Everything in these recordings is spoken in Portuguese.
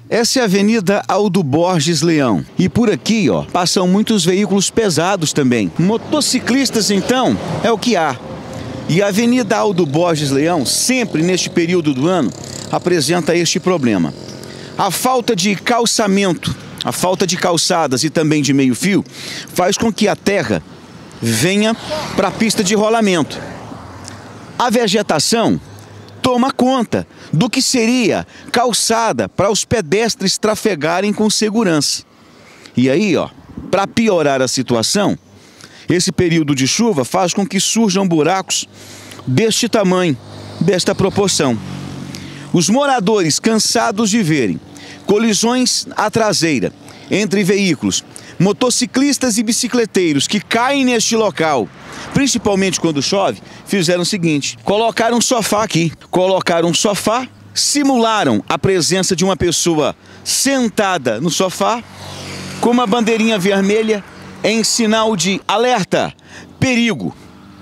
Essa é a Avenida Aldo Borges Leão. E por aqui, ó, passam muitos veículos pesados também. Motociclistas, então, é o que há. E a Avenida Aldo Borges Leão, sempre neste período do ano, apresenta este problema. A falta de calçamento, a falta de calçadas e também de meio-fio faz com que a terra venha para a pista de rolamento. A vegetação toma conta do que seria calçada para os pedestres trafegarem com segurança. E aí, ó, para piorar a situação, esse período de chuva faz com que surjam buracos deste tamanho, desta proporção. Os moradores, cansados de verem colisões à traseira entre veículos, motociclistas e bicicleteiros que caem neste local, principalmente quando chove, fizeram o seguinte: colocaram um sofá aqui. Colocaram um sofá, simularam a presença de uma pessoa sentada no sofá, com uma bandeirinha vermelha em sinal de alerta, perigo.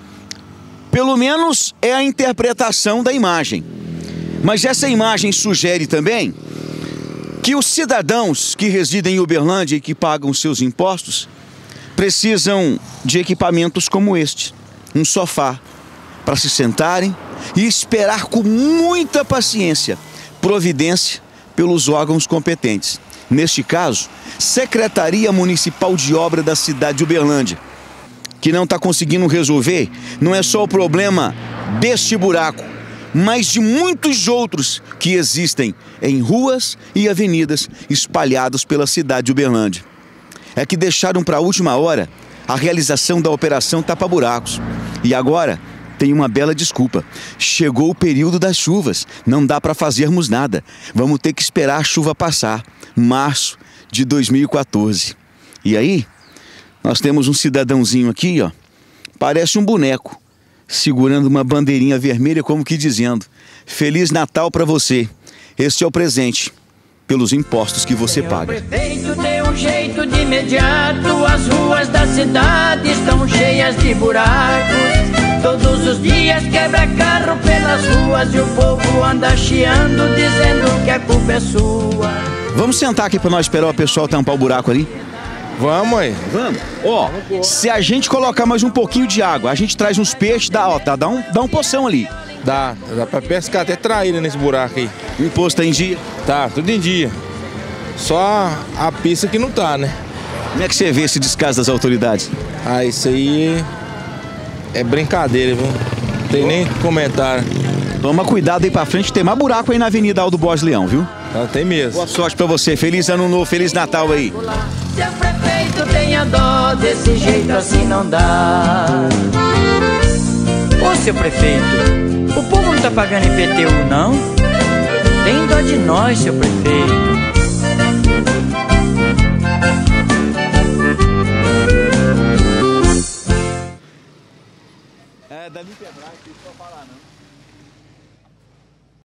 Pelo menos é a interpretação da imagem. Mas essa imagem sugere também que os cidadãos que residem em Uberlândia e que pagam seus impostos precisam de equipamentos como este, um sofá, para se sentarem e esperar com muita paciência providência pelos órgãos competentes. Neste caso, Secretaria Municipal de Obra da cidade de Uberlândia, que não está conseguindo resolver, não é só o problema deste buraco, mas de muitos outros que existem em ruas e avenidas espalhados pela cidade de Uberlândia. É que deixaram para a última hora a realização da operação tapa-buracos. E agora tem uma bela desculpa: chegou o período das chuvas, não dá para fazermos nada. Vamos ter que esperar a chuva passar, março de 2014. E aí, nós temos um cidadãozinho aqui, ó, parece um boneco, segurando uma bandeirinha vermelha, como que dizendo: Feliz Natal para você. Este é o presente pelos impostos que você paga. O prefeito deu um jeito de imediato. As ruas da cidade estão cheias de buracos. Todos os dias quebra carro pelas ruas e o povo anda chiando, dizendo que a culpa é sua. Vamos sentar aqui para nós esperar o pessoal tampar o buraco ali? Vamos aí. Vamos. Ó, se a gente colocar mais um pouquinho de água, a gente traz uns peixes, dá um poção ali. Dá pra pescar até traíra nesse buraco aí. O imposto tá em dia? Tá, tudo em dia. Só a pista que não tá, né? Como é que você vê esse descaso das autoridades? Ah, isso aí é brincadeira, viu? Não tem nem comentário. Toma cuidado aí pra frente, tem mais buraco aí na Avenida Aldo Borges Leão, viu? Não, tem mesmo. Boa sorte pra você, feliz ano novo, feliz Natal aí. Seu prefeito tenha dó, desse jeito assim não dá. Ô seu prefeito, o povo não tá pagando IPTU não? Tem dó de nós, seu prefeito. É, deve quebrar aqui, só falar não.